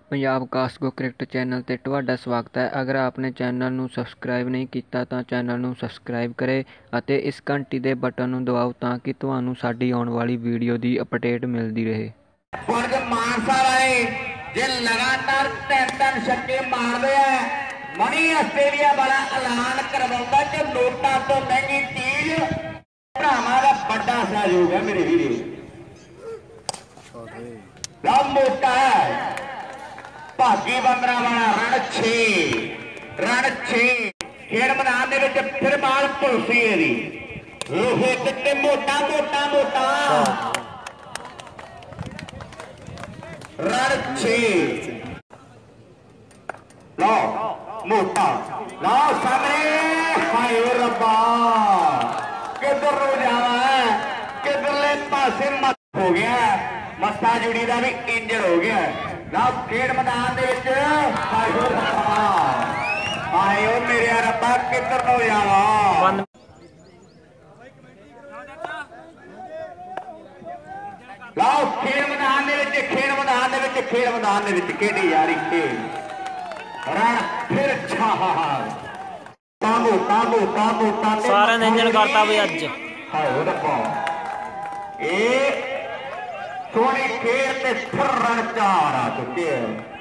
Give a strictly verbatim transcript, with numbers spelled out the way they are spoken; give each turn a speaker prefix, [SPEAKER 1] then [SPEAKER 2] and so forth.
[SPEAKER 1] Punjab Cosco cricket channel ते तुहाडा स्वागत है। अगर आपने चैनल नूं सबसक्राइब नहीं कीता तां चैनल नूं सबसक्राइब करे अते इस घंटी दे बटन नूं दबाओ तां कि तुहानूं साडी आउण वाली वीडियो दी अपडेट मिलदी रहे।
[SPEAKER 2] कुछ मानसा वाले जे लगातार तीन तीन छक्के मारदे आ, मनी आस्ट्रेलिया वाला ऐलान करवाउंदा कि नोटां तो महंगी चीज भरावां दा बड़ा सहयोग है मेरे वीडियो। लव मोटा है भागी बंदरा वाला रन छे रन छे खेड़ मैदान दे विच फिर बाल पुलसी है दी लोहे कितने मोटा मोटा मोटा रन छे लो मोटा लो सामने हाय रब्बा किधर नु जावा किधरले पासे मत हो गया मस्ता जुड़ी का भी इंजर हो गया। लव खेड मैदान आए मेरे रब्बा किधर नो जावा लव खेड मैदान खेड मैदान खेड मैदान खेडी जा रही खेल रन फिर काबू काबू काबू
[SPEAKER 3] सारा इंजन करता भी अज
[SPEAKER 2] हाय रब्बा ए सोनी खेल ते फिर रन चार आ चुके हैं।